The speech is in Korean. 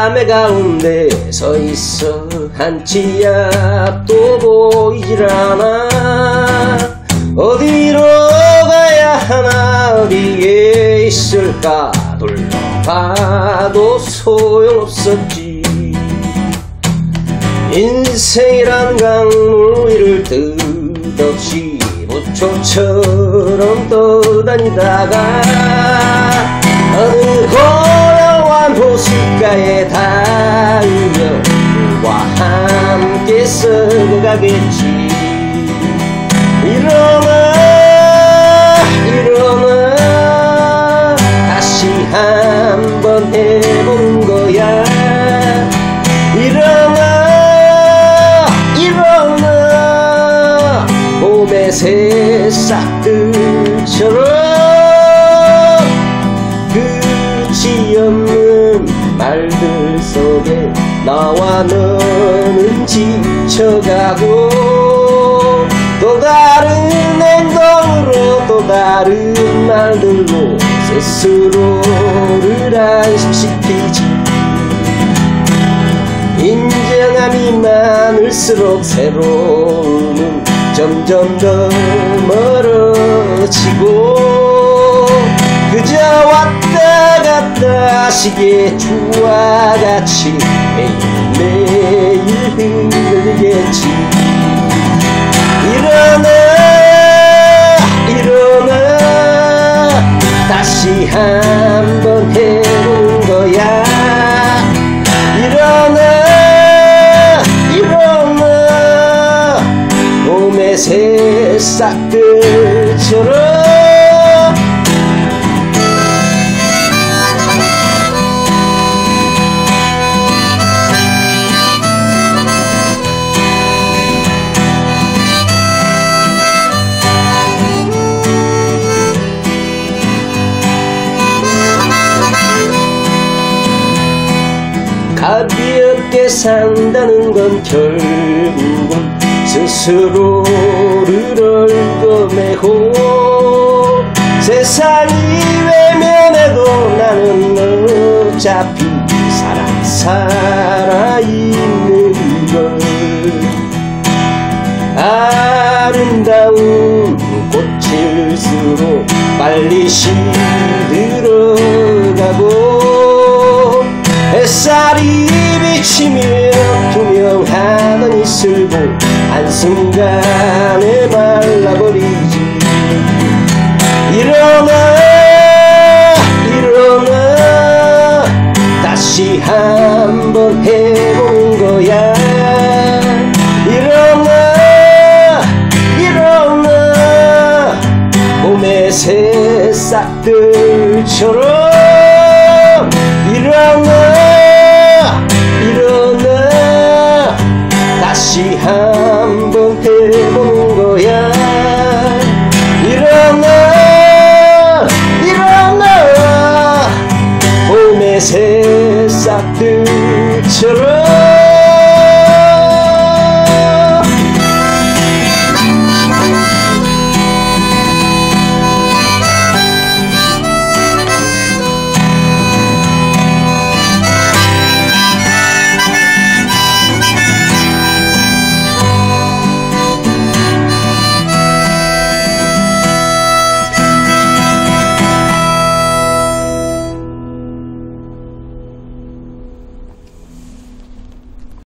밤의 가운데 서 있어 한치 앞도 보이질 않아. 어디로 가야 하나 어디에 있을까 둘러봐도 소용없었지. 인생이란 강물 위를 뜻없이 무초처럼 떠다니다가 어느 고요한 호숫가에 닿으며 물과 함께 썩어가겠지. 일어나 다시 한번 해보는 거야. 일어나 봄의 새싹들처럼 끝이 없는 말들 속에 나와 너는 지쳐가고 또 다른 행동으로 또 다른 말들로 스스로를 안심시키지. 인정함이 많을수록 새로움은 점점 더 멀어지고 그저 왔다 갔다 시계추와 같이 매일매일 흔들리겠지. 일어나 다시 한번 해보는 거야. 일어나 봄의 새싹들처럼. 가볍게 산다는 건 결국은 스스로를 얽어매고 세상이 외면해도 나는 어차피 살아있는 걸. 아름다운 꽃일수록 빨리 시들어가고 햇살이 비치며 투명하던 이슬도 한순간에 말라버리지. 일어나 다시 한번 해보는 거야. 일어나 봄의 새싹들처럼.